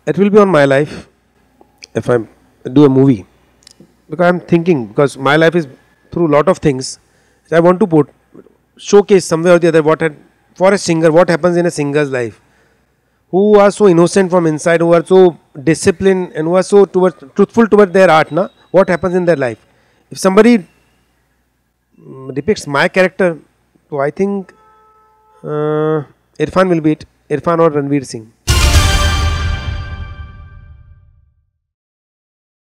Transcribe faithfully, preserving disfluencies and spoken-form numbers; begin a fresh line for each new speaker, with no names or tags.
it will be on my life if I do a movie, because I'm thinking, because my life is through a lot of things. I want to put showcase somewhere or the other what had, for a singer, what happens in a singer's life, who are so innocent from inside, who are so disciplined and who are so towards, truthful towards their art. Na? What happens in their life? If somebody mm, depicts my character, so I think uh, Irfan will be it. Irfan or Ranveer Singh.